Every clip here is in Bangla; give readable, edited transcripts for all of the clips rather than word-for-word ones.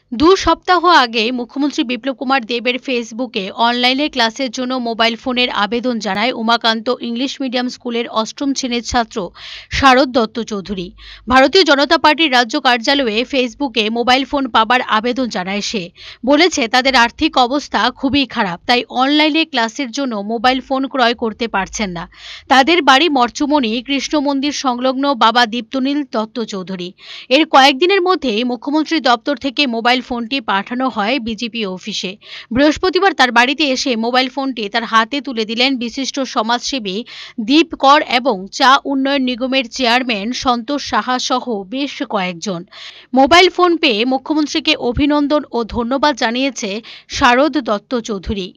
দু সপ্তাহ আগে মুখ্যমন্ত্রী বিপ্লব কুমার দেবের ফেসবুকে অনলাইনে ক্লাসের জন্য মোবাইল ফোনের আবেদন জানায় উমাকান্ত ইংলিশ মিডিয়াম স্কুলের অষ্টম শ্রেণীর ছাত্র শারদ দত্ত চৌধুরী। ভারতীয় জনতা পার্টির রাজ্য কার্যালয়ে ফেসবুকে মোবাইল ফোন পাবার আবেদন জানায় সে। বলেছে তাদের আর্থিক অবস্থা খুবই খারাপ, তাই অনলাইনে ক্লাসের জন্য মোবাইল ফোন ক্রয় করতে পারছেন না। তাদের বাড়ি মর্চমণি কৃষ্ণ মন্দির সংলগ্ন বাবা দীপ্তনীল দত্ত চৌধুরী। এর কয়েকদিনের মধ্যেই মুখ্যমন্ত্রী দপ্তর থেকে মোবাইল ফোনটি পাঠানো হয় বিজেপি অফিসে। বৃহস্পতিবার তার বাড়িতে এসে মোবাইল ফোনটি তার হাতে তুলে দিলেন বিশিষ্ট সমাজসেবী দীপ কর এবং চা উন্নয়ন নিগমের চেয়ারম্যান সন্তোষ সাহা সহ বেশ কয়েকজন। মোবাইল ফোন পেয়ে মুখ্যমন্ত্রীকে অভিনন্দন ও ধন্যবাদ জানিয়েছে শারদ দত্ত চৌধুরী।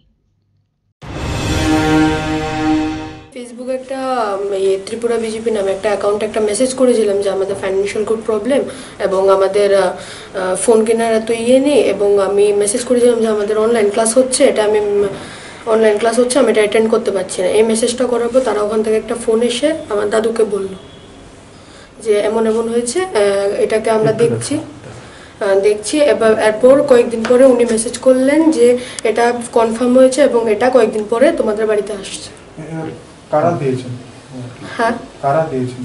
ফেসবুকে একটা ত্রিপুরা বিজেপি নামে একটা অ্যাকাউন্টে একটা মেসেজ করেছিলাম যে আমাদের ফাইন্যান্সিয়াল খুব প্রবলেম এবং আমাদের ফোন কেনার এত নেই, এবং আমি মেসেজ করেছিলাম যে আমাদের অনলাইন ক্লাস হচ্ছে, আমি এটা অ্যাটেন্ড করতে পারছি না। এই মেসেজটা করার পর তারা ওখান থেকে একটা ফোন এসে আমার দাদুকে বলল যে এমন হয়েছে, এটাকে আমরা দেখছি। এরপর কয়েকদিন পরে উনি মেসেজ করলেন যে এটা কনফার্ম হয়েছে এবং এটা কয়েকদিন পরে তোমাদের বাড়িতে আসছে। কারা দিয়েছেন? হ্যাঁ, কারা দিয়েছেন?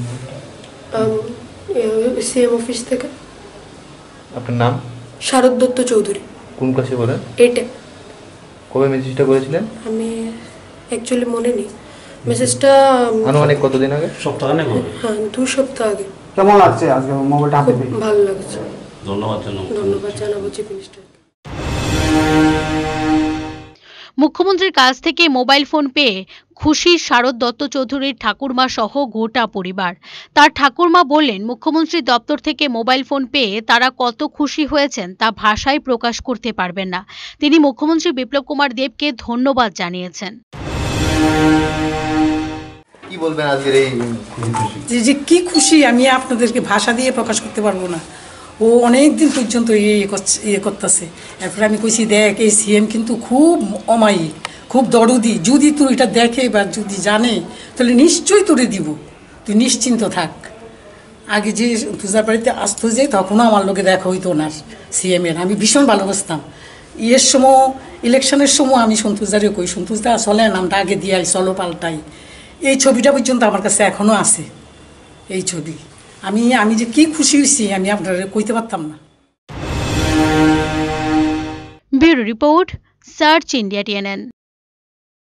সিএম অফিস থেকে। আপনার নাম? শারদ দত্ত চৌধুরী। কোন ক্লাসে বলেন? 8 এ। কবে মেসেজটা করেছিলেন? আমি অ্যাকচুয়ালি মনে নেই। মেসেজটা আনুমানিক কতদিন আগে? সপ্তাহ আগে? হ্যাঁ, 2 সপ্তাহ আগে। কেমন লাগছে আজকে মোবাইলটা হাতে পেয়ে? ভালো লাগছে। ধন্যবাদ জানাবো চিফ মিনিস্টার। মুখ্যমন্ত্রীর কাছ থেকে মোবাইল ফোন পেয়ে খুশি শারদ দত্ত চৌধুরীর ঠাকুরমা সহ গোটা পরিবার। তার ঠাকুরমা বললেন, মুখ্যমন্ত্রী দপ্তর থেকে মোবাইল ফোন পেয়ে তারা কত খুশি হয়েছেন তা ভাষায় প্রকাশ করতে পারবেন না। তিনি মুখ্যমন্ত্রী বিপ্লব কুমার দেবকে ধন্যবাদ জানিয়েছেন। কি বলবেন আজকের এই যে কি খুশি আমি আপনাদেরকে ভাষা দিয়ে প্রকাশ করতে পারবো না। ও অনেক দিন পর্যন্ত ইয়ে করতেছে। এরপরে আমি কইছি, দেখ এই সিএম কিন্তু খুব অমায়িক, খুব দরদি, যদি তুই এটা দেখে বা যদি জানে তাহলে নিশ্চয়ই তোরে দিব, তুই নিশ্চিন্ত থাক। আগে যে তুজার বাড়িতে আসতো যে তখনও আমার লোকে দেখা হইতো না সিএমের, আমি ভীষণ ভালোবাসতাম। সময় ইলেকশনের সময় আমি সন্তোষদারে কই, সন্তোষদা চলে নামটা আগে দিয়ে চলো পাল্টাই। এই ছবিটা পর্যন্ত আমার কাছে এখনও আছে। এই ছবি আমি যে কি খুশি হয়েছি আমি আপনারা কইতে পারতাম না। Bureau report, search India TNN।